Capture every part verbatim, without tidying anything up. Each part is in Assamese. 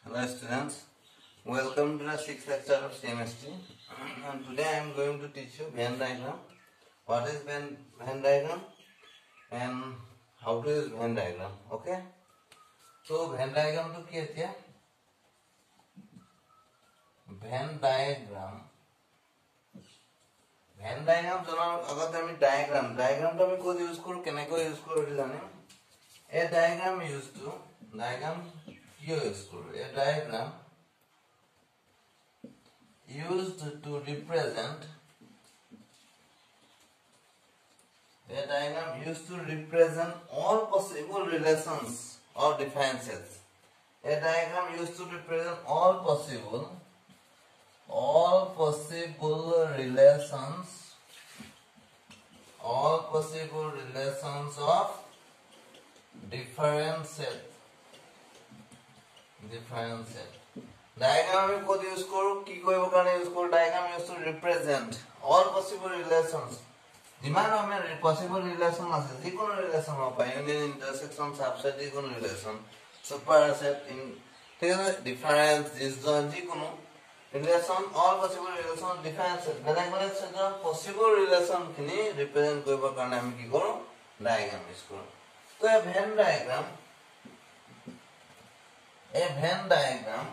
Hello students, welcome to the sixth lecture of chemistry. And today I am going to teach you Venn diagram. What is Venn, Venn diagram and how to use Venn diagram. Okay? So Venn diagram to क्या है? Venn diagram. Venn diagram जरा अगर तो हमें diagram diagram तो हमें कोई use करो किन्हें कोई use करो जाने. A diagram used to diagram you use करो. A diagram used to represent a diagram used to represent all possible relations or differences. A diagram used to represent all possible all possible relations all possible relations of different set different set. Diagram में कोड यूज करो की कोई वो करने यूज करो diagram use to represent all possible relations. जिमान हमें possible relation आसे जिकोनो relation हो पाए union intersection subset जिकोनो relation superset in ठीक है difference disjoint जिकोनो relation all possible relation differences बेलेग बेलेग से जो possible relation किन्हीं represent कोई वो करने हमें की करो diagram यूज करो. तो ये Venn diagram a Venn diagram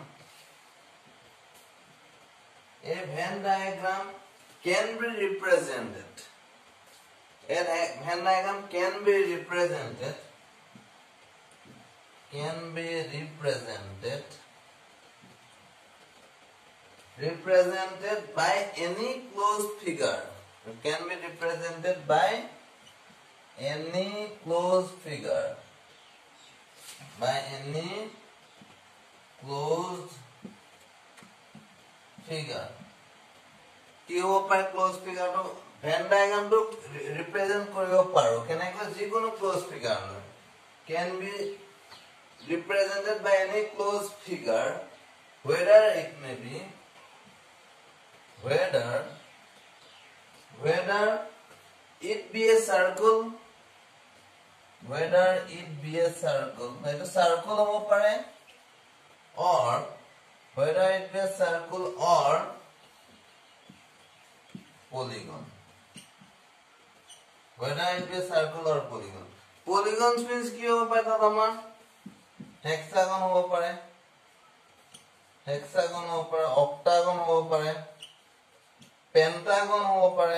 a Venn diagram can be represented a Venn diagram can be represented can be represented represented by any closed figure. It can be represented by any closed figure by any closed figure. কি হ'ব পাৰে closed figure টো Venn diagram টো represent কৰিব পাৰো কেনেকৈ যিকোনো closed figure নহয় can be represented by any closed figure whether it may be whether whether it be a circle whether it be a circle এটা circle হ'ব পাৰে or whether it be a circle or polygon whether it be a circle or polygon polygons means কি হ'ব পাৰে তাত আমাৰ hexagon হ'ব পাৰে hexagon হ'ব পাৰে octagon হ'ব পাৰে pentagon হ'ব পাৰে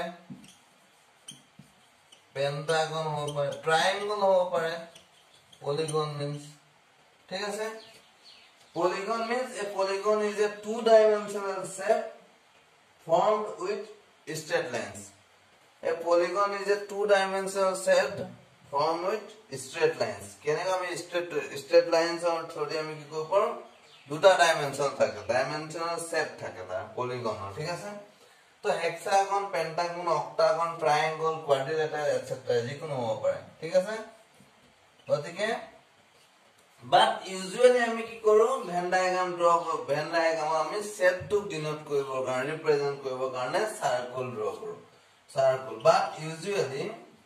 pentagon হ'ব পাৰে triangle হ'ব পাৰে polygon means ঠিক আছে. Polygon means a polygon is a two dimensional shape formed with straight lines. A polygon is a two dimensional shape formed with straight lines. কেনেকৈ আমি straight straight lines और थोड़ी আমি কি কৰিব পাৰো দুটা ডাইমেনশন থাকে ডাইমেনশনাল শেপ থাকে তাৰ polygon ঠিক আছে. তো hexagon pentagon octagon triangle quadrilateral etc যিকোনো হ'ব পাৰে ঠিক আছে. গতিকে but usually আমি কি কৰো Venn diagram draw কৰো Venn diagram আমি set to denote কৰিবৰ কাৰণে represent কৰিবৰ কাৰণে circle draw কৰো circle but usually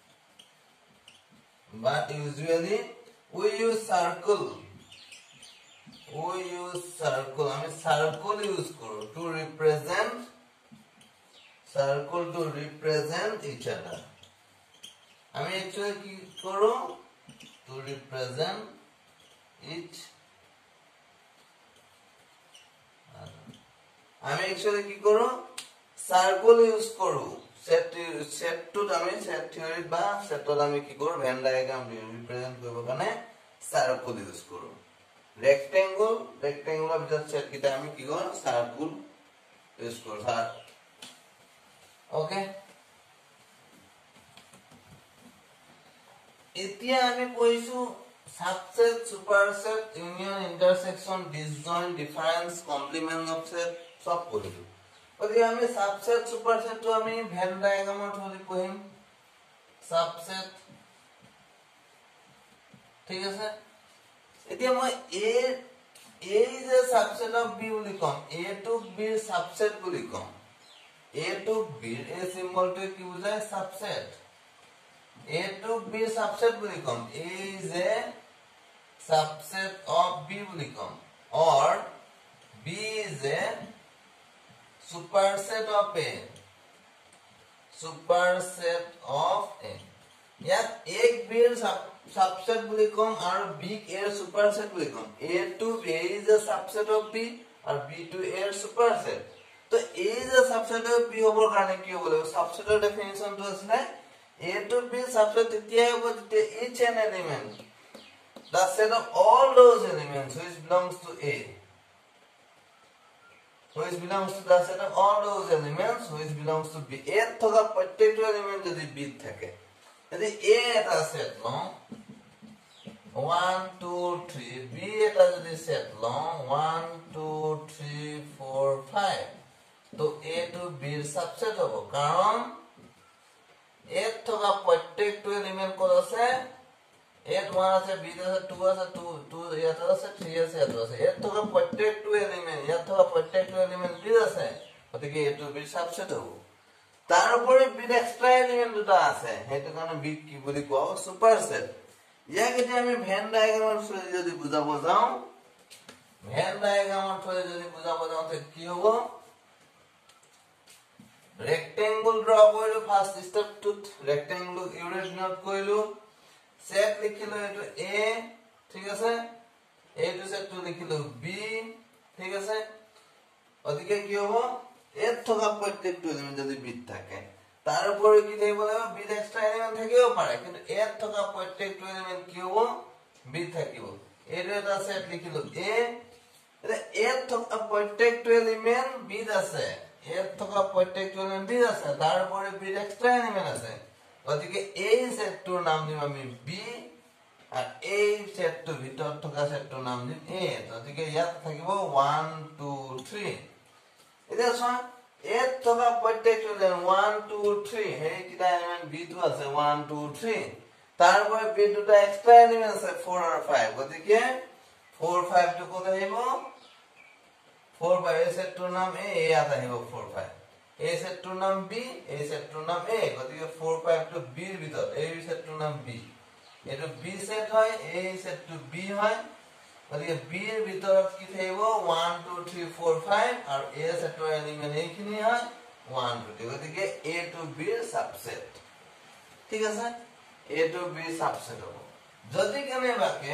but usually we use circle we use circle আমি circle use কৰো to represent circle to represent each other. আমি actually কি করো to represent each আমি actually কি করো circle use করো set set to আমি set theory বা set to আমি কি করো Venn diagram represent কৰিব কাৰণে circle use করো. rectangle rectangle ভিতৰত set কিটা আমি কি করো circle use করো. Okay. এতিয়া আমি পঢ়িছো subset superset union intersection disjoint difference complement of set সব পঢ়িছো. ওদিকে আমি subset superset তো আমি Venn diagram ৰ থলি পঢ়িম subset ঠিক আছে. এতিয়া মই a a is a subset of b বুলি কম a to b subset বুলি কম A to B a symbol to কি বুঝায় subset A to B subset বুলি কম A is a subset of B বুলি কম or superset of A, superset of A. ইয়াত এক b এর subset বুলি কম আৰু b এর superset বুলি কম. A to A is a subset of b আৰু b to A এর superset. তো A is a subset of b হবৰ কাৰণে কি হ'ব লাগিব? Subset ৰ definition টো আছে A to B subset তেতিয়া হ'ব যেতিয়া each an element, the set of all those elements which belongs to A, which belongs to the set of all those elements which belongs to B. A থকা প্ৰত্যেকটো element যদি B থাকে, যদি A এটা set লওঁ one two three, B এটা যদি set লওঁ one two three four five, তো A to B এর subset হ'ব কাৰণ A থকা প্ৰত্যেকটো element ক'ত আছে? A one আছে, B আছে, two আছে, two two ইয়াত আছে, three আছে, ইয়াত আছে. A থকা প্ৰত্যেকটো element, ইয়াত থকা প্ৰত্যেকটো element B আছে, গতিকে A to B subset হ'ব. তাৰ উপৰি B এক্সট্ৰা element দুটা আছে, সেইটো কাৰণে B কি বুলি কোৱা হয়? Superset. ইয়াক এতিয়া আমি ভেন ডায়াগ্ৰামৰ থ্ৰুৰে যদি বুজাব যাওঁ, ভেন ডায়াগ্ৰামৰ থ্ৰুৰে যদি বুজাব যাওঁ তে কি হ'ব? rectangle draw কৰিলো ফাৰ্স্ট স্টেপটোত, rectangle ইউনিট নোট কৰিলো, সেট লিখিলো এটো A, ঠিক আছে, এইটো সেটটো লিখিলো B, ঠিক আছে. অধিকে কি হ'ব? A থকা প্ৰত্যেকটো এলিমেন্ট যদি B থাকে, তাৰ উপৰি কি থাকিব লাগিব? B এক্সট্ৰা এলিমেন্ট থাকিব পাৰে, কিন্তু A থকা প্ৰত্যেকটো এলিমেন্ট কি হ'ব? B থাকিব. এইটো এটা সেট লিখিলো A, এটা A থকা প্ৰত্যেকটো এলিমেন্ট B আছে, A থকা প্ৰত্যেকটো এলিমেন্ট B আছে, তাৰ উপৰি B এক্সট্ৰা এলিমেন্ট আছে, গতিকে এই সেটটোৰ নাম দিম আমি B আর এই সেটটোৰ ভিতৰত থকা সেটটোৰ নাম দিম A. গতিকে ইয়াত থাকিব one two three. এতিয়া চোৱা A থকা প্ৰত্যেকটো এলিমেন্ট one two three, হেই কিটা এলিমেন্ট B টো আছে one two three, তাৰ উপৰি B দুটা এক্সট্ৰা এলিমেন্ট আছে four আৰু five, গতিকে four five টো ক'ত আহিব? four five এই সেটটোৰ নাম A, ইয়াত আহিব four five. এই সেটটোৰ নাম B, এই সেটটোৰ নাম A, গতিকে four five টো B ৰ ভিতৰত, এই সেটটোৰ নাম B, এটো B সেট হয়, এই সেটটো B হয়, গতিকে B ৰ ভিতৰত কি থাকিব? one two three four five আৰু A সেটৰ এলিমেন্ট এইখিনি হয় one two three, গতিকে A to B ৰ সাবসেট, ঠিক আছে, A to B সাবসেট হ'ব. যদি কেনেবাকে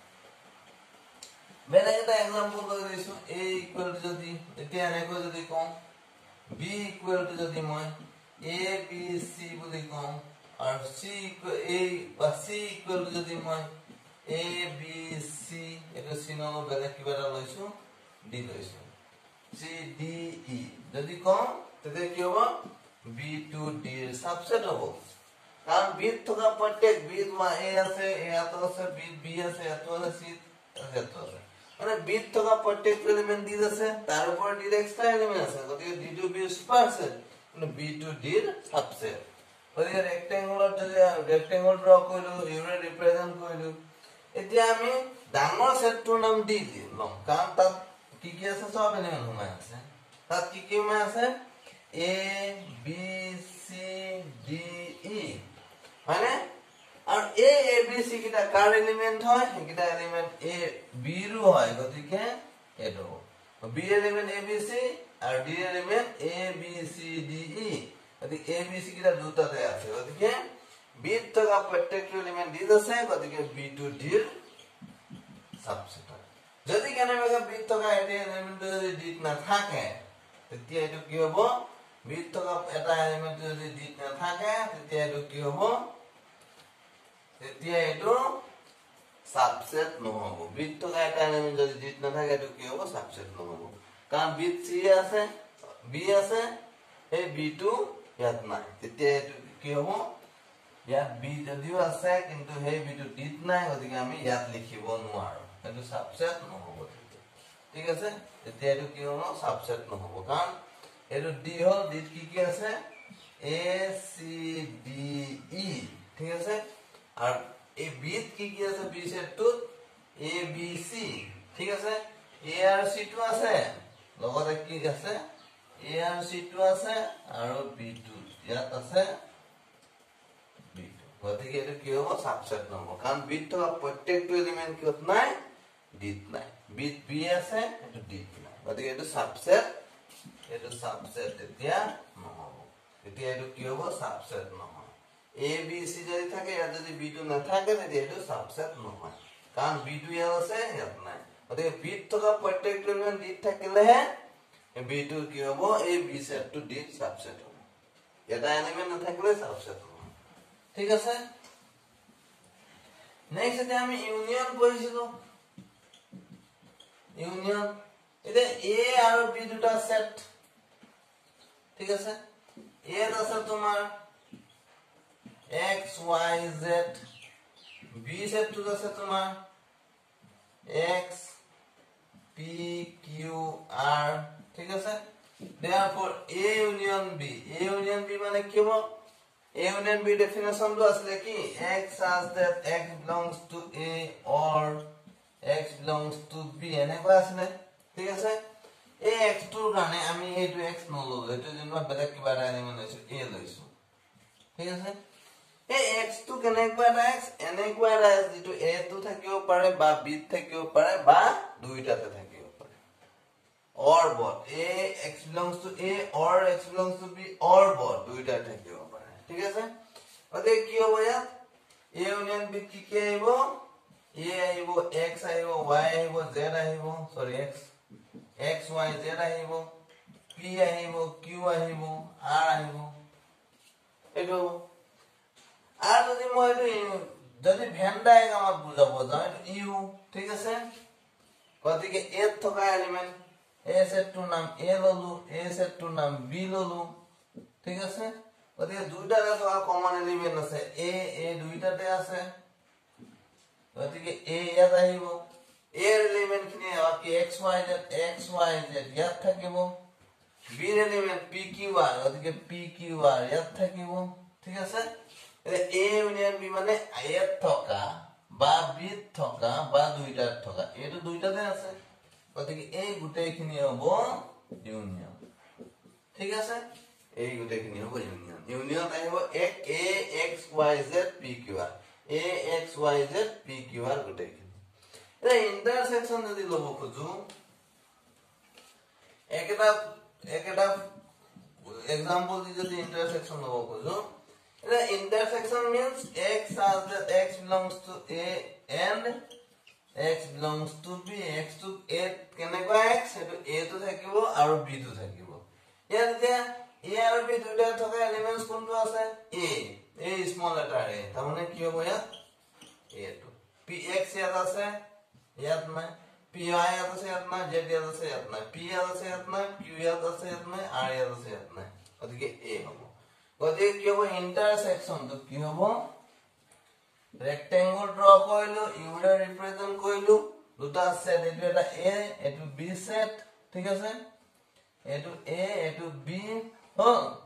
বেলেগ এটা এক্সাম্পল লৈ দিছো, A ইকুৱেল টু যদি এতিয়া এনেকৈ যদি কওঁ B ইকুৱেল টু যদি মই A B C বুলি কওঁ আৰু C ইকুৱেল A বা C ইকুৱেল টু যদি মই A B C, এটা C নল বেলেগ কিবা এটা লৈছো, D লৈছো, C D E যদি কওঁ তেতিয়া কি হ'ব? B to D এর সাবসেট হ'ব, কাৰণ B থকা প্ৰত্যেক B মা A আছে, A এত আছে, B B আছে, এত আছে, C আছে, এত আছে, মানে B থকা প্ৰত্যেক এলিমেন্ট D আছে, তাৰ উপৰ D এক্সট্ৰা এলিমেন্ট আছে, গতিকে D to B এর সুপারসেট, মানে B to D এর সাবসেট. গতিকে ৰেক্টেংগুলাৰ যদি ৰেক্টেংগল ড্ৰ কৰিলো, ইউনিট ৰিপ্ৰেজেন্ট কৰিলো, এতিয়া আমি ডাঙৰ সেটটোৰ নাম D দিম, কাৰণ তাত কি কি আছে? সব এলিমেন্ট সোমাই আছে, তাত কি কি সোমাই আছে? A B C D E, মানে আৰু A A B C কিটা কাৰ এলিমেন্ট হয়? কিটা এলিমেন্ট A B ৰো হয়, গতিকে এটো B element A B C আৰু D element A B C D E, গতিকে A B C কিটা দুটাতে আছে, গতিকে B থকা প্ৰত্যেকটো এলিমেন্ট D আছে, গতিকে B to D ৰ সাবসেট হয়. যদি কেনেবাকে B থকা এটা এলিমেন্ট যদি D নাথাকে, তেতিয়া এটো কি হ'ব? B থকা এটা এলিমেন্ট যদি D নাথাকে, তেতিয়া এটো কি হ'ব? তেতিয়া এটো সাবসেট নহব. B থকা এটা এলিমেন্ট যদি D নাথাকে, এটো কি হ'ব? সাবসেট নহব, কাৰণ B C আছে, B আছে, এই B টো ইয়াত নাই, তেতিয়া এটো কি হ'ব? ইয়াত B যদিও আছে কিন্তু সেই B টো D নাই, গতিকে আমি ইয়াত লিখিব নোৱাৰো, এটো সাবসেট নহব, ঠিক আছে. তেতিয়া এটো কি হ'ব? সাবসেট নহব, কাৰণ এটো D হল, D কি কি আছে? A C D E, ঠিক আছে, আর এই B কি কি আছে? B সেটটোত A B C, ঠিক আছে, A আর C টো আছে, লগতে কি আছে? A আর C টো আছে আৰু B টো ইয়াত আছে B টো, গতিকে এটো কি হ'ব? সাবসেট নহব, কাৰণ B থকা প্ৰত্যেকটো এলিমেন্ট কিত নাই? D নাই, B B আছে, এটো D নাই, গতিকে এটো সাবসেট এটো সাবসেট তেতিয়া নহব এতিয়া এটো কি হ'ব সাবসেট নহয় a b c যদি থাকে ইয়াত যদি b টো নাথাকে তেতিয়া এটো সাবসেট নহয় কারণ b টো ইয়াত আছে ইয়াত নাই অতএব b থকা প্ৰত্যেকটো এলিমেন্ট d থাকিলেহে b টো কি হ'ব a b সেট টু d সাবসেট হ'ব এটা এলিমেন্ট নাথাকিলে সাবসেট নহয় ঠিক আছে নেক্সট এটা আমি ইউনিয়ন পঢ়িছিলো ইউনিয়ন এটা a আৰু b দুটা সেট ঠিক আছে a এর আছে তোমার x y z b set টু আছে তোমার x p q r ঠিক আছে therefore a union b a union b মানে কি হবে a union b definition তো আসলে কি x such that x belongs to a or x belongs to b এনে কয় আসলে ঠিক আছে এই x টুৰ কাৰণে আমি এইটো x নললো এটো যেনিবা বেলেগ কিবা এটা এলিমেন্ট লৈছো a লৈছো ঠিক আছে এই x টু কেনেকুৱা এটা x এনেকুৱা এটা x যেটো a টু থাকিব পাৰে বা b থাকিব পাৰে বা দুইটাতে থাকিব পাৰে or both a x belongs to a or x belongs to b or both দুইটা থাকিব পাৰে ঠিক আছে অতে কি হ'ব ইয়াত a union b কি কি আহিব a আহিব x আহিব y আহিব z আহিব sorry x x y z আহিব p আহিব q আহিব r আহিব এটো আর যদি মই এটো যদি ভেন ডায়াগ্রামত বুজাব যাও এটো ইউ ঠিক আছে গতিকে a থকা এলিমেন্ট a সেট টু নাম a ললু a সেট টু নাম b ললু ঠিক আছে গতিকে দুইটাতে থকা কমন এলিমেন্ট আছে a a দুইটাতে আছে গতিকে a ইয়াত আহিব a এর এলিমেন্ট খিনি কি x y z x y z ইয়াত থাকিব b এর এলিমেন্ট p q r গতিকে p q r ইয়াত থাকিব ঠিক আছে এ a ইউনিয়ন b মানে ইয়াত থকা বা b থকা বা দুইটাত থকা এটো দুইটাতে আছে গতিকে এই গুটেইখিনি হ'ব ইউনিয়ন ঠিক আছে এই গুটেইখিনি হ'ব ইউনিয়ন ইউনিয়ন আহিব a x y z p q r a x y z p q r গুটেইখিনি এটা ইন্টারসেকশন যদি লব খুজু একটা একটা एग्जांपल দি যদি ইন্টারসেকশন লব খুজু এটা intersection means x such that x belongs to a and x belongs to b x to a কেনেকুৱা x এটো a তো থাকিব আৰু b তো থাকিব ইয়াত যে a আৰু b দুটা থকা এলিমেন্টস কোনটো আছে a a small letter a তাৰ মানে কি হ'ব ইয়াত a to p x ইয়াত আছে ইয়াত নাই p y ইয়াত আছে ইয়াত নাই z ইয়াত আছে ইয়াত নাই p ইয়াত আছে ইয়াত নাই q ইয়াত আছে ইয়াত নাই r ইয়াত আছে ইয়াত নাই গতিকে a হ'ব গতিকে কি হ'ব ইন্টারসেকশন তো কি হ'ব রেক্টেঙ্গল ড্র কৰিলো ইউৰে ৰিপ্ৰেজেন্ট কৰিলো দুটা সেট এটো এটা a এটো b সেট ঠিক আছে এটো a এটো b হ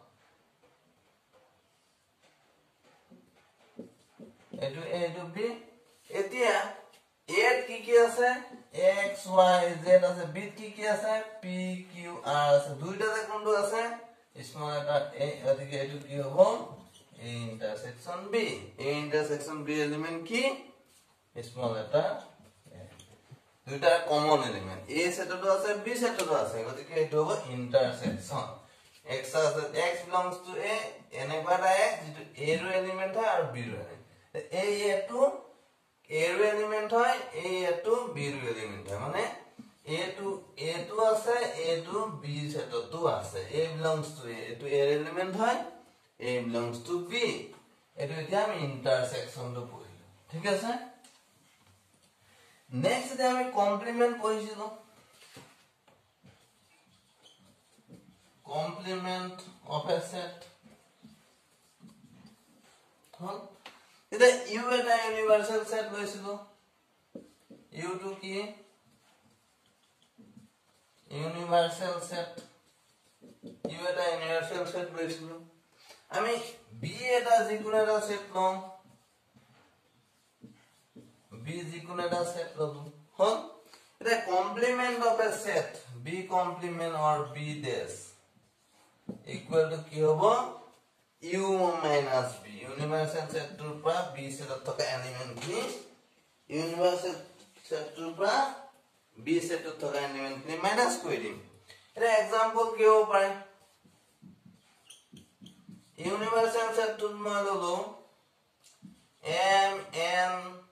এটো a এটো b এতিয়া a কি কি আছে x y z আছে b কি কি আছে p q r আছে দুইটাতে কোনটো আছে স্মল লেটার a এদিকে এটো কি হ'ব a intersection b a intersection b element কি স্মল লেটার দুইটা কমন এলিমেন্ট a সেটটো আছে b সেটটো আছে গতিকে এটো হ'ব ইন্টারসেকশন x আছে x belongs to a এনেকুৱা এটা x যেটো a ৰ এলিমেন্ট হয় আৰু b ৰ এলিমেন্ট a এটো a ৰ এলিমেন্ট হয় a এটো b ৰ এলিমেন্ট হয় মানে a to a to আছে a to b সেটটো আছে a belongs to a এটো a ৰ এলিমেন্ট হয় a belongs to b এটো এতিয়া আমি ইন্টারসেকশন তো পঢ়িলো ঠিক আছে নেক্সট এটা আমি কমপ্লিমেন্ট পঢ়িছিলো কমপ্লিমেন্ট অফ এ সেট হল এটা ইউ এটা ইউনিভার্সাল সেট লৈছিলো ইউ টু কি ইউনিভার্সাল সেট ইউ এটা ইউনিভার্সাল সেট লৈছিলো আমি বি এটা যিকোনো এটা সেট লম বি যিকোনো এটা সেট লম হল এটা complement of a set B complement or B dash equal to কি হ'ব u minus b universal set টুৰ পৰা b সেটত থকা এলিমেন্ট খিনি ইউনিভার্সাল সেট টুৰ পৰা b সেটত থকা এলিমেন্ট খিনি মাইনাস কৰি দিম এটা এক্সাম্পল কি হ'ব পাৰে ইউনিভাৰ্সেল সেটটোত মই ললো m n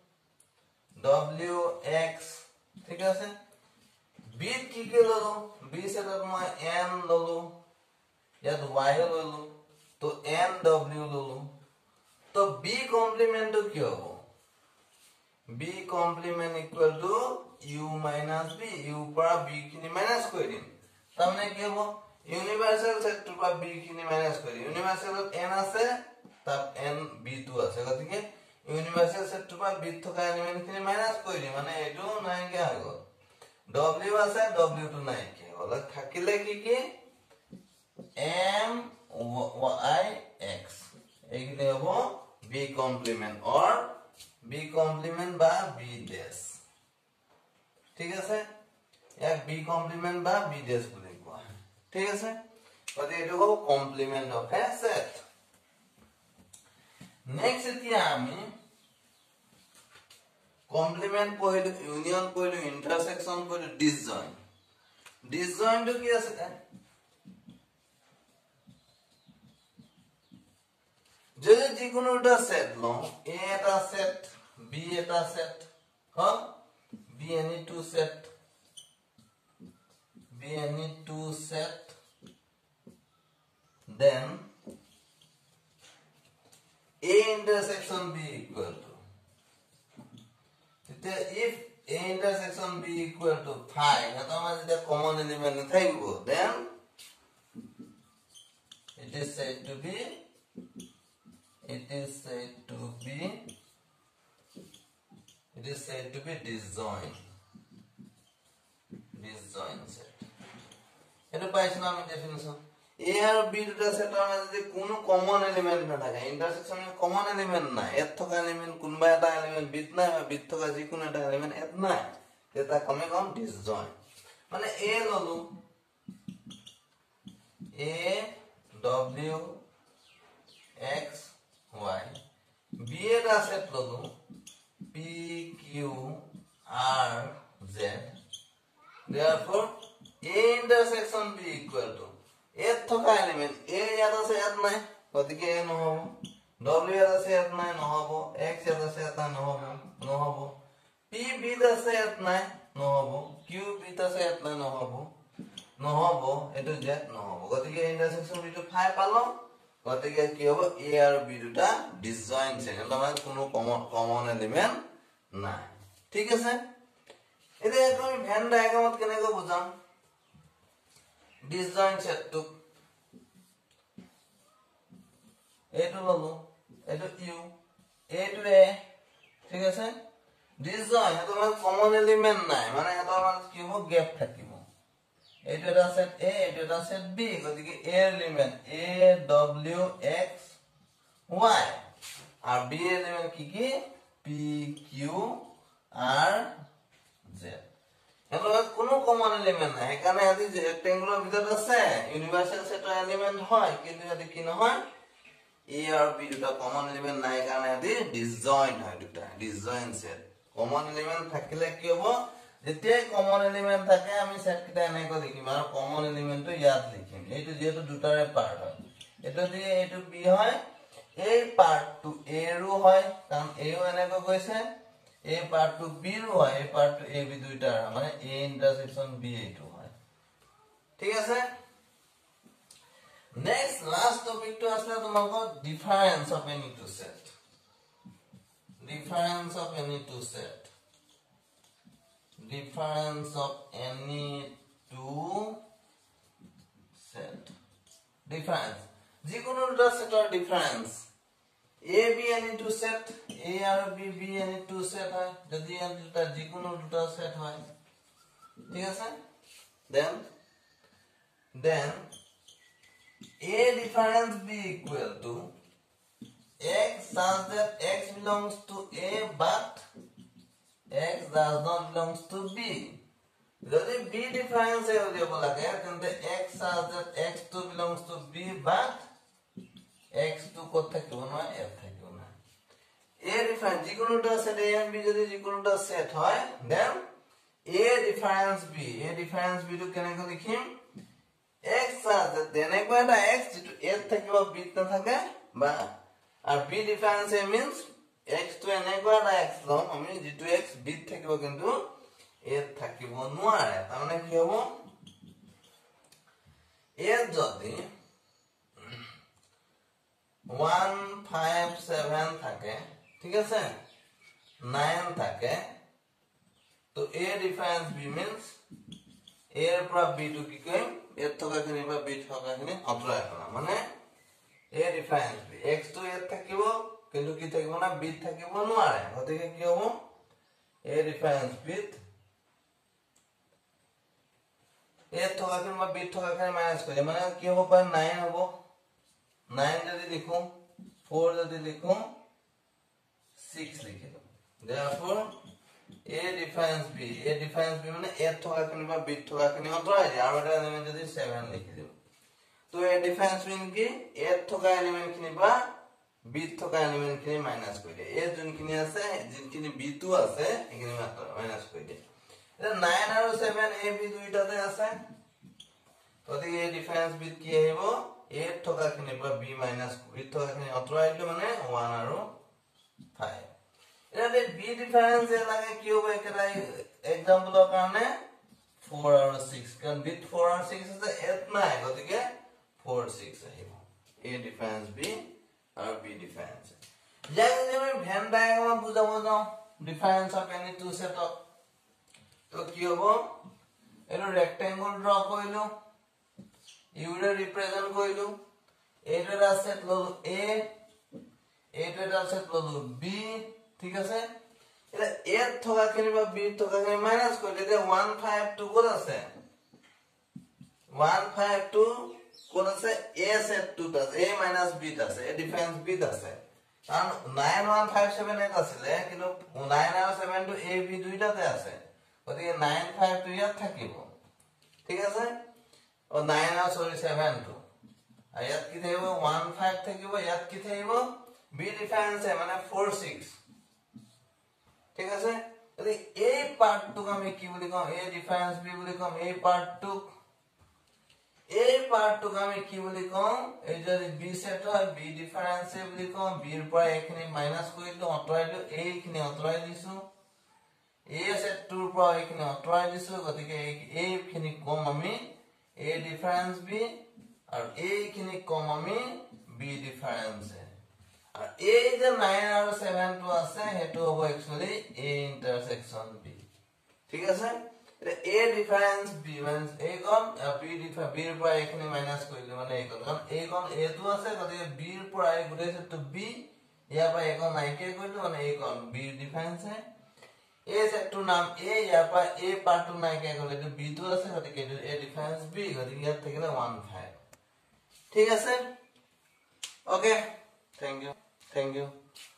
w x ঠিক আছে b কি কি ললো b সেটত মই n ললো ইয়াত y ললো তো n w ললো তো b কমপ্লিমেন্ট তো কি হ'ব b complement equal to u minus b u পৰা b খিনি মাইনাস কৰি দিম তাৰমানে কি হ'ব ইউনিভাৰ্সেল সেটটোৰ পৰা b খিনি মাইনাস কৰি ইউনিভাৰ্সেলত n আছে তাত n b টো আছে গতিকে ইউনিভাৰ্সেল সেটটোৰ পৰা b থকা এলিমেন্ট খিনি মাইনাস কৰি দিম মানে এটো নাইকিয়া হৈ গ'ল w আছে w টো নাইকিয়া হ'ল থাকিলে কি কি m y x এইখিনি হ'ব b complement or b complement বা b ড্যাশ ঠিক আছে এক b কমপ্লিমেন্ট বা b ড্যাশ বুলি কোৱা ঠিক আছে গতিকে এটো হ'ব complement of a set next এতিয়া আমি কমপ্লিমেন্ট পঢ়িলো ইউনিয়ন পঢ়িলো ইন্টারসেকশন পঢ়িলো ডিসজয়েন্ট ডিসজয়েন্ট কি আছে যদি যিকোনো এটা সেট লও a এটা সেট b এটা সেট হল b any two set b any two set then a intersection b equal to if a intersection b equal to five এটা মানে যেটা কমন এলিমেন্ট থাকবো then it is said to be it is said to be it is said to be disjoint disjoint set এটা পাইছো আমি ডেফিনিশন a আর b দুটা সেটের মধ্যে যদি কোনো কমন এলিমেন্ট না থাকে ইন্টারসেকশনে কমন এলিমেন্ট না এর থকা এলিমেন্ট কোনবা এটা এলিমেন্ট বিট না বিট থকা যে কোনো এটা এলিমেন্ট এত না এটা কমে কম ডিসজয়েন্ট মানে a ললো a w x y b এটা সেট ললো p q r z therefore a intersection b equal to এর থকা এলিমেন্ট a ইয়াত আছে ইয়াত নাই গতিকে a নহব w ইয়াত আছে ইয়াত নাই নহব x ইয়াত আছে ইয়াত নাই নহব নহব p b আছে ইয়াত নাই নহব q b আছে ইয়াত নাই নহব নহব এটো z নহব গতিকে ইন্টারসেকশন b টো ফাই পালো গতিকে কি হ'ব a আর b দুটা ডিসজয়েন্ট সেট মানে কোনো কমন কমন এলিমেন্ট নাই ঠিক আছে এতে তুমি ভেন ডায়াগ্রামত কেনেকৈ বুজাম ডিসজয়েন্ট সেট টু এটো ললো এটো ইউ এটো এ ঠিক আছে ডিসজয়েন্ট এটো মানে কমন এলিমেন্ট নাই মানে এটা মানে কি হ'ব গ্যাপ থাকিব এটো এটা সেট এ এটো এটা সেট বি গতিকে A element a w x y আর বি এলিমেন্ট কি কি p q r z এটো কোনো কমন এলিমেন্ট নাই এখানে আদি যে রেক্টেঙ্গুলার ভিতর আছে ইউনিভার্সাল সেটের এলিমেন্ট হয় কিন্তু যদি কি নহয় a আর b দুটা কমন এলিমেন্ট নাই কারণে আদি ডিসজয়েন্ট হয় দুটা ডিসজয়েন্ট সেট কমন এলিমেন্ট থাকিলে কি হ'ব যেতিয়া কমন এলিমেন্ট থাকে আমি সেট কিটা এনেকৈ লিখিম আৰু কমন এলিমেন্টটো ইয়াত লিখিম এইটো যেটো দুটাৰে পার্ট হয় এটো দিয়ে এটো b হয় এই পার্টটো a ৰো হয় কারণ a ও এনেকৈ গৈছে a পার্টটো b ৰো হয় এই পার্টটো a b দুইটাৰ মানে a ইন্টারসেকশন b এইটো হয় ঠিক আছে নেক্সট লাস্ট টপিকটো আছে তোমাকৰ difference of any two set difference of any two set difference of any two set difference যিকোনো দুটা সেটৰ difference a b any two set a আৰু b b any two set হয় যদি এই দুটা যিকোনো দুটা সেট হয় ঠিক আছে then then a difference b equal to x such that x belongs to a but x does not belongs to b যদি b difference এ দিব লাগে তেন্তে x such that x two belongs to b but x two কত থাকিব না f থাকিব না a difference যিকোনোটা সেট a and b যদি যিকোনোটা সেট হয় then a difference b a difference b টু কেনেকৈ লিখিম x আছে তেনেকুৱা এটা x যেটো a থাকিব b নাথাকে বা আর b difference means x to এনেকুৱা এটা x লম আমি যেটো x b থাকিব কিন্তু a থাকিব নোৱাৰে তাৰ মানে কি হ'ব a যদি one five seven থাকে ঠিক আছে nine থাকে তো a difference b means a এর পৰা b টু কি কই a থকা খিনি বা b থকা খিনি অতৰাই পেলা মানে a difference b x to a থাকিব কিন্তু কি থাকিব না b থাকিব নোৱাৰে গতিকে কি হ'ব a ডিফারেন্স b a থকা খিনি বা b থকা খিনি মাইনাস কৰি মানে কি হ'ব পায় nine হ'ব nine যদি লিখো four যদি লিখো six লিখিলো therefore a difference b a difference b মানে a থকা খিনি বা b থকা খিনি অতৰাই দিয়া আৰু এটা এলিমেন্ট যদি seven লিখি দিও তো a difference mean কি a থকা এলিমেন্ট খিনি বা b থকা এলিমেন্ট খিনি মাইনাস কৰি দিয়ে a যোনখিনি আছে যোনখিনি b টু আছে এখিনি মাত্ৰ মাইনাস কৰি দিয়ে এটা nine আৰু seven a b দুইটাতে আছে গতিকে a difference b কি আহিব a থকা খিনি বা b মাইনাস b থকা খিনি অতৰাই দিলে মানে one আৰু five এটাতে b ডিফারেন্স এ লাগে কি হবে একটা एग्जांपलৰ কাৰণে four আৰু six কারণ b four আৰু six আছে eight নাই গতিকে four six আহিব a ডিফারেন্স b আৰু b ডিফারেন্স যেন আমি ভেন ডায়াগ্রাম বুজাব যাও difference of any two set of তো কি হ'ব এটো রেক্টেঙ্গল ড্র কৰিলো ইউৰে ৰিপ্ৰেজেন্ট কৰিলো এইটো এটা সেট ললো a এইটো এটা সেট ললো b ঠিক আছে এটা a থকা খিনি বা b থকা খিনি মাইনাস কৰি দিলে one five two কোন আছে one five two কোন আছে a সেট two আছে a minus b আছে a ডিফারেন্স b আছে কারণ nine one five seven eight আছিল কিন্তু nine আৰু seven to a b দুইটাতে আছে গতিকে nine five two ইয়াত থাকিব ঠিক আছে ও nine আৰু sorry seven two আর ইয়াত কি থাকিব one five থাকিব ইয়াত কি থাকিব b ডিফারেন্স মানে four six ঠিক আছে যদি এই পার্টটুক আমি কি বলি কম a ডিফারেন্স b বলি কম এই পার্টটুক এই পার্টটুক আমি কি বলি কম এই যদি b সেট হয় b ডিফারেন্স এ বলি কম b এর পর এখানে মাইনাস কইলো অতৰাই দিও এইখিনি অতৰাই দিছো a সেট টু এর পর এখানে অতৰাই দিছো গতিকে এইখিনি কম আমি a ডিফারেন্স b আর এইখিনি কম আমি b ডিফারেন্স এ আর এই যে nine আর seven টু আছে হেতু হবে एक्चुअली a ইন্টারসেকশন b ঠিক আছে এটা a ডিফারেন্স b মানে a কোন b ডিফারেন্স b এর পর এখানে মাইনাস কইলে মানে a কোন কারণ a কোন a টু আছে গতিকে b এর পর আই গুড়ে সেট b ইয়া পর a কোন নাইকে কইলে মানে a কোন b ডিফারেন্স है a সেট টু নাম a ইয়া পর a পার্ট টু নাইকে কইলে তো b টু আছে গতিকে a ডিফারেন্স b গতিকে ইয়াত থাকিলে one five ঠিক আছে okay thank you Thank you.